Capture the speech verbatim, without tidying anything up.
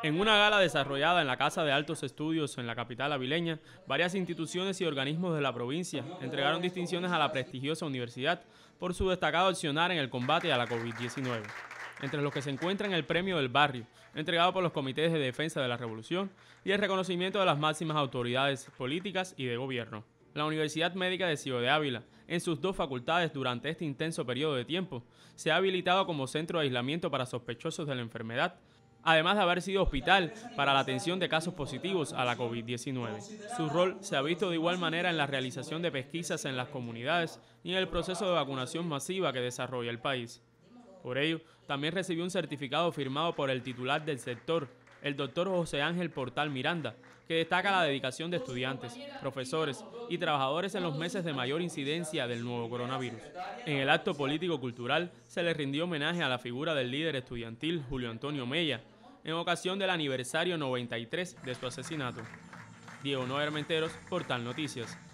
En una gala desarrollada en la Casa de Altos Estudios en la capital avileña, varias instituciones y organismos de la provincia entregaron distinciones a la prestigiosa universidad por su destacado accionar en el combate a la COVID diecinueve, entre los que se encuentran el Premio del Barrio, entregado por los Comités de Defensa de la Revolución, y el reconocimiento de las máximas autoridades políticas y de gobierno. La Universidad Médica de Ciego de Ávila, en sus dos facultades durante este intenso periodo de tiempo, se ha habilitado como centro de aislamiento para sospechosos de la enfermedad, además de haber sido hospital para la atención de casos positivos a la COVID diecinueve. Su rol se ha visto de igual manera en la realización de pesquisas en las comunidades y en el proceso de vacunación masiva que desarrolla el país. Por ello, también recibió un certificado firmado por el titular del sector, el doctor José Ángel Portal Miranda, que destaca la dedicación de estudiantes, profesores y trabajadores en los meses de mayor incidencia del nuevo coronavirus. En el acto político-cultural se le rindió homenaje a la figura del líder estudiantil Julio Antonio Mella, en ocasión del aniversario noventa y tres de su asesinato. Diego Noé Armenteros, Portal Noticias.